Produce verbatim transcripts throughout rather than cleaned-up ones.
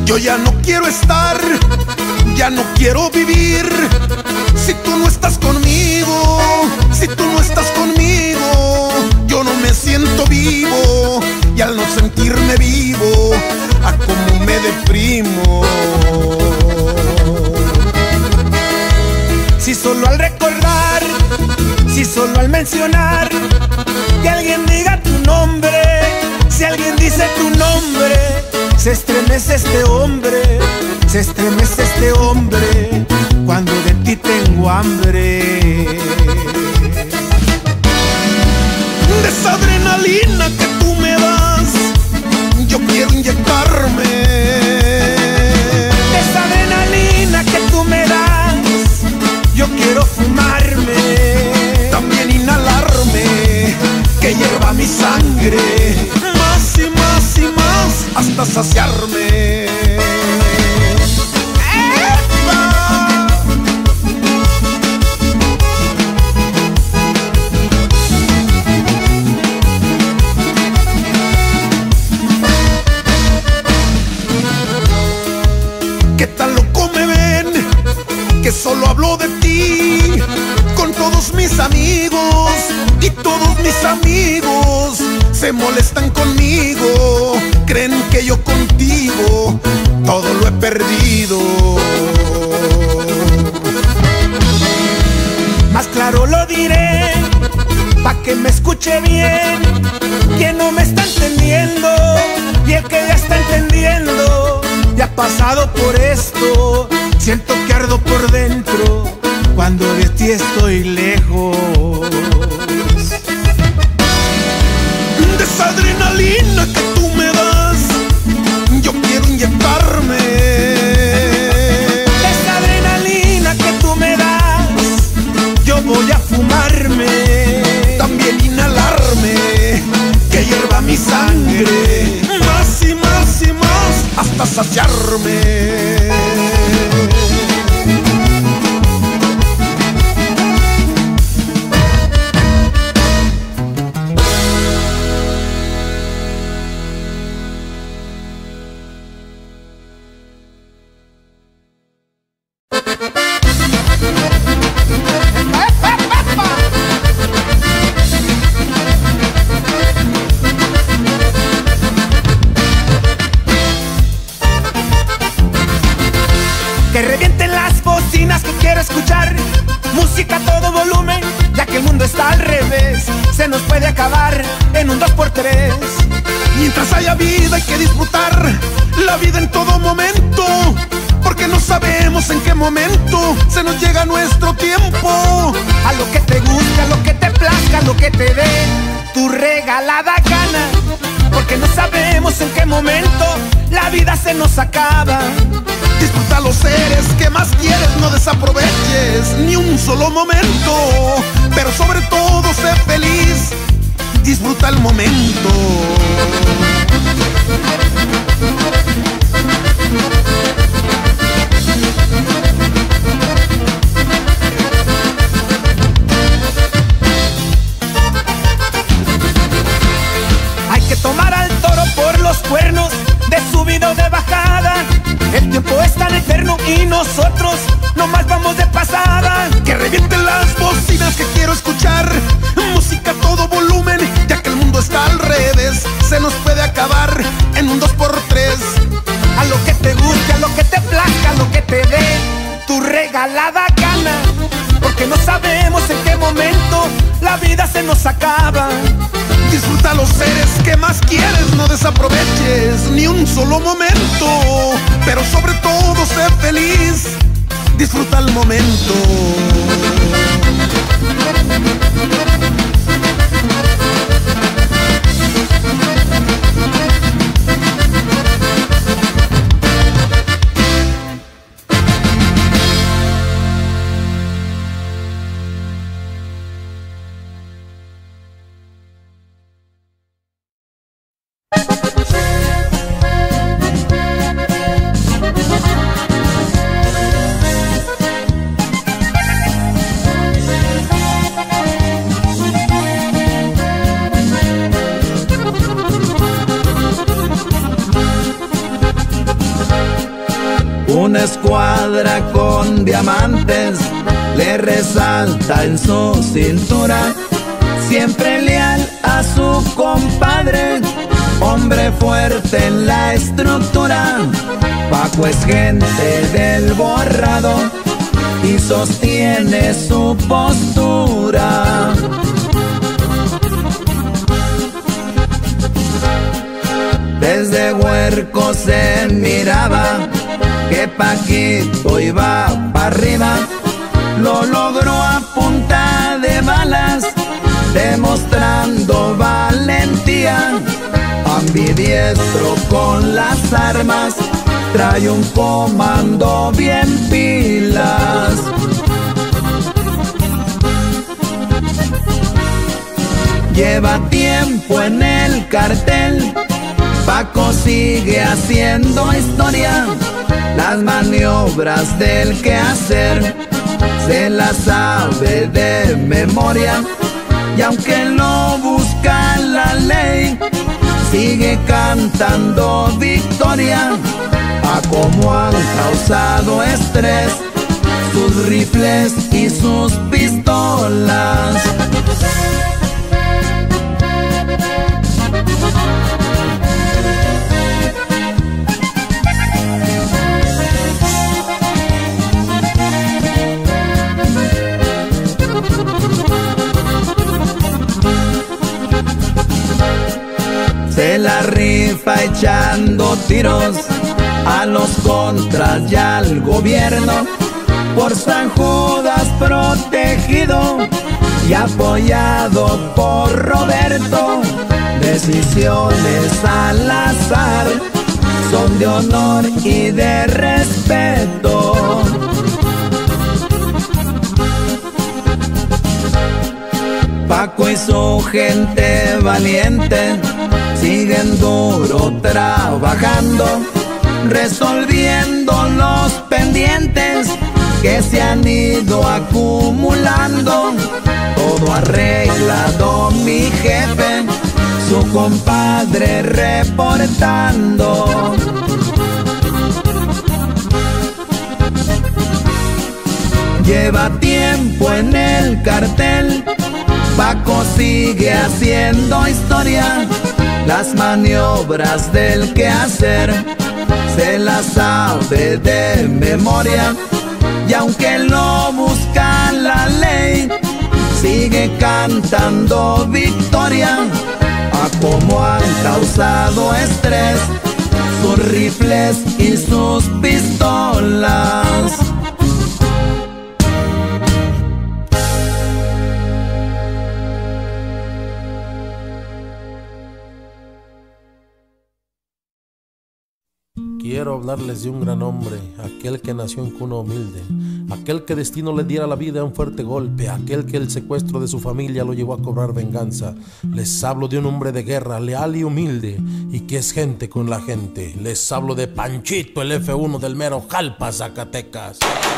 Yo ya no quiero estar, ya no quiero vivir si tú no estás conmigo, si tú no estás conmigo. Yo no me siento vivo y al no sentirme vivo, a cómo me deprimo. Si solo al recordar, si solo al mencionar que alguien diga tu nombre, si alguien dice tu nombre, se estremece este hombre, se estremece este hombre cuando de ti tengo hambre. De esa adrenalina que tú me das, yo quiero inyectarme. De esa adrenalina que tú me das, yo quiero fumarme. También inhalarme, que hierva mi sangre, más y más y más, hasta saciarme. ¿Qué tan loco me ven? Que solo hablo de ti con todos mis amigos, y todos mis amigos se molestan conmigo, creen que yo contigo todo lo he perdido. Más claro lo diré, pa' que me escuche bien, quien no me está entendiendo y el que ya está entendiendo, ya ha pasado por esto. Siento que ardo por dentro cuando de ti estoy lejos. De esa adrenalina que tú me das, yo quiero inyectarme. De esa adrenalina que tú me das, yo voy a fumarme. También inhalarme, que hierva mi sangre, más y más y más, hasta saciarme. Que revienten las bocinas que quiero escuchar, música a todo volumen, ya que el mundo está al revés, se nos puede acabar en un dos por tres. Mientras haya vida hay que disfrutar la vida en todo momento, porque no sabemos en qué momento se nos llega nuestro tiempo. A lo que te guste, a lo que te plazca, a lo que te dé tu regalada gana, porque no sabemos en qué momento la vida se nos acaba. Disfruta los seres que más quieres, no desaproveches ni un solo momento, pero sobre todo sé feliz, disfruta el momento. Hay que tomar al toro por los cuernos, de subida o de bajada. El tiempo es tan eterno y nosotros nomás vamos de pasada. Que revienten las bocinas que quiero escuchar, música a todo volumen, ya que el mundo está al revés, se nos puede acabar en un dos por tres. A lo que te guste, a lo que te plazca, a lo que te dé tu regalada gana, porque no sabemos en qué momento la vida se nos acaba. Disfruta los seres que más quieres, no desaproveches ni un solo momento, pero sobre todo sé feliz, disfruta el momento. Una escuadra con diamantes le resalta en su cintura. Siempre leal a su compadre, hombre fuerte en la estructura. Paco es gente del borrado y sostiene su postura. Desde Huerco se miraba que Paquito iba para arriba. Lo logró a punta de balas, demostrando valentía. Ambidiestro con las armas, trae un comando bien pilas. Lleva tiempo en el cartel, Paco sigue haciendo historia. Las maniobras del quehacer se las sabe de memoria. Y aunque no busca la ley, sigue cantando victoria. A como han causado estrés sus rifles y sus pistolas. Se la rifa echando tiros a los contras y al gobierno. Por San Judas protegido y apoyado por Roberto. Decisiones al azar son de honor y de respeto. Paco y su gente valiente siguen duro trabajando, resolviendo los pendientes que se han ido acumulando. Todo arreglado mi jefe, su compadre reportando. Lleva tiempo en el cartel, Paco sigue haciendo historia. Las maniobras del quehacer se las sabe de memoria. Y aunque no busca la ley, sigue cantando victoria. A como han causado estrés sus rifles y sus pistolas. Quiero hablarles de un gran hombre, aquel que nació en cuna humilde, aquel que destino le diera la vida a un fuerte golpe, aquel que el secuestro de su familia lo llevó a cobrar venganza. Les hablo de un hombre de guerra, leal y humilde, y que es gente con la gente. Les hablo de Panchito, el F uno del mero Jalpa, Zacatecas.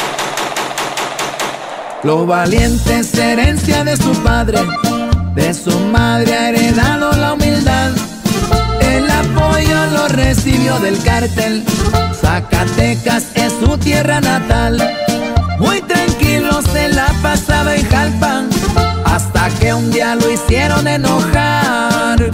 Lo valiente es herencia de su padre, de su madre ha heredado la humildad. El apoyo lo recibió del cártel, Zacatecas es su tierra natal. Muy tranquilo se la pasaba en Jalpa, hasta que un día lo hicieron enojar.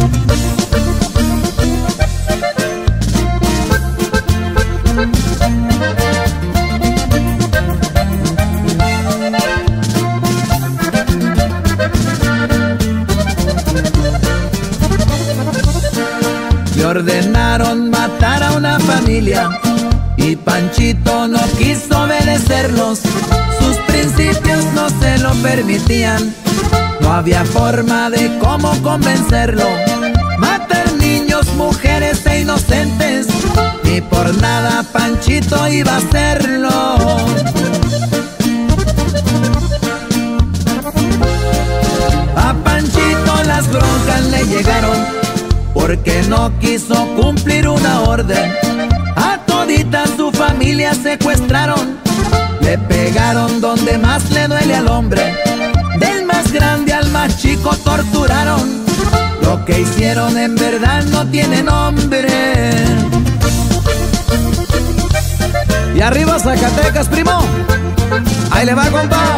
Le ordenaron matar a una familia y Panchito no quiso obedecerlos. Sus principios no se lo permitían, no había forma de cómo convencerlo. Matar niños, mujeres e inocentes, ni por nada Panchito iba a hacerlo. A Panchito las broncas le llegaron porque no quiso cumplir una orden. A todita su familia secuestraron, le pegaron donde más le duele al hombre. Del más grande al más chico torturaron, lo que hicieron en verdad no tiene nombre. arriba Zacatecas, primo. Ahí le va, compa.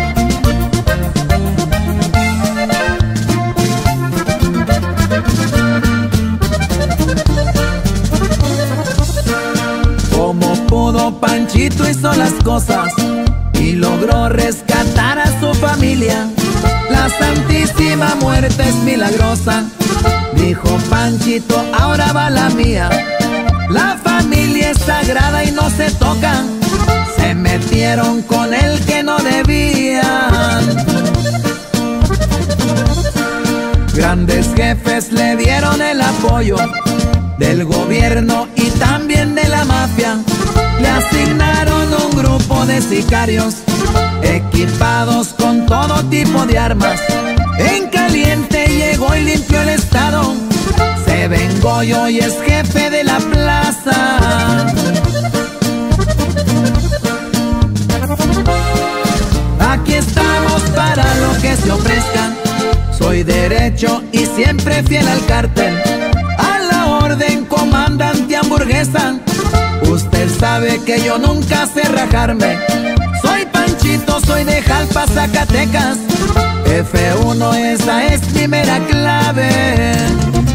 Como pudo, Panchito hizo las cosas y logró rescatar a su familia. La Santísima Muerte es milagrosa, dijo Panchito, ahora va la mía. La familia es sagrada y no se toca, se metieron con el que no debían. Grandes jefes le dieron el apoyo del gobierno y también de la mafia. Le asignaron un grupo de sicarios equipados con todo tipo de armas. En caliente llegó y limpió el estado, se vengó y hoy es jefe de la plaza. Aquí estamos para lo que se ofrezca, soy derecho y siempre fiel al cártel. A la orden, comandante Hamburguesa, usted sabe que yo nunca sé rajarme. Soy Panchito, soy de Jalpa, Zacatecas. F uno, esa es mi mera clave.